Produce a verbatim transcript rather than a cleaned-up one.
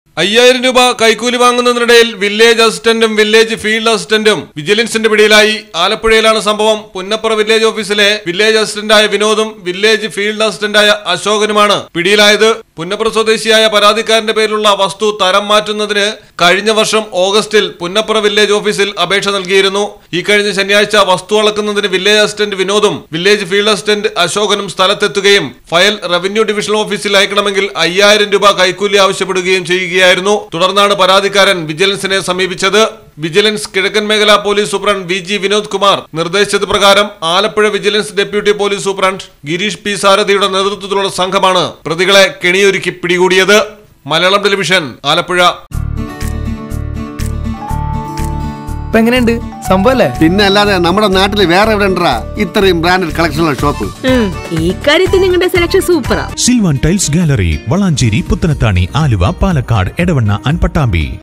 അയ്യായിരം രൂപ കൈക്കൂലി വാങ്ങുന്നതിനിടയിൽ വില്ലേജ് അസിസ്റ്റന്റും വില്ലേജ് ഫീൽഡ് അസിസ്റ്റന്റും വിജിലൻസിന്റെ പിടിയിലായി. ആലപ്പുഴയിലാണ് സംഭവം. പുന്നപ്ര വില്ലേജ് ഓഫീസിലെ വില്ലേജ് അസിസ്റ്റന്റായ വിനോദും വില്ലേജ് ഫീൽഡ് അസിസ്റ്റന്റായ അശോകനുമാണ് പിടിയിലായത്. പുന്നപ്ര സ്വദേശിയായ പരാതിക്കാരന്റെ പേരിലുള്ള വസ്തു തരം മാറ്റുന്നതിന് കഴിഞ്ഞ വർഷം ഓഗസ്റ്റിൽ പുന്നപ്ര വില്ലേജ് ഓഫീസിൽ അപേക്ഷ നൽകിയിരുന്നു. ഈ കഴിഞ്ഞ ശനിയാഴ്ച വസ്തു അളക്കുന്നതിന് വില്ലേജ് അസിസ്റ്റന്റ് വിനോദും വില്ലേജ് ഫീൽഡ് അസിസ്റ്റന്റ് അശോകനും സ്ഥലത്തെത്തുകയും ഫയൽ റവന്യൂ ഡിവിഷൻ ഓഫീസിൽ അയക്കണമെങ്കിൽ അയ്യായിരം രൂപ കൈക്കൂലി ആവശ്യപ്പെടുകയും ചെയ്യുകയായിരുന്നു. തുടർന്നാണ് പരാതിക്കാരൻ വിജിലൻസിനെ സമീപിച്ചത്. വിജിലൻസ് കിഴക്കൻ മേഖലാ police superintendent V G Vinod Kumar നിർദ്ദേശിച്ചത് പ്രകാരം Alappuzha vigilance deputy police superintendent Girish P സാരഥിയുടെ നേതൃത്വത്തിലുള്ള സംഘമാണ് പ്രതികളെ കെണിയൊരുക്കി പിടികൂടിയത്. മലയാളം ടെലിവിഷൻ, ആലപ്പുഴ. എങ്ങനെയുണ്ട് സംഭവല്ലേ? പിന്നെ അല്ലാതെ നമ്മുടെ നാട്ടിൽ വേറെ എവിടെ ഉണ്ടാ ഇത്രയും ബ്രാൻഡഡ് കളക്ഷനുള്ള ഷോപ്പ്? ഈ കാര്യത്തിൽ നിങ്ങളുടെ സെലക്ഷൻ സൂപ്പറാ. Silvan tiles gallery, Valanchery, Puthanathani, Aluva, Palakkad, Edavanna and Pattambi.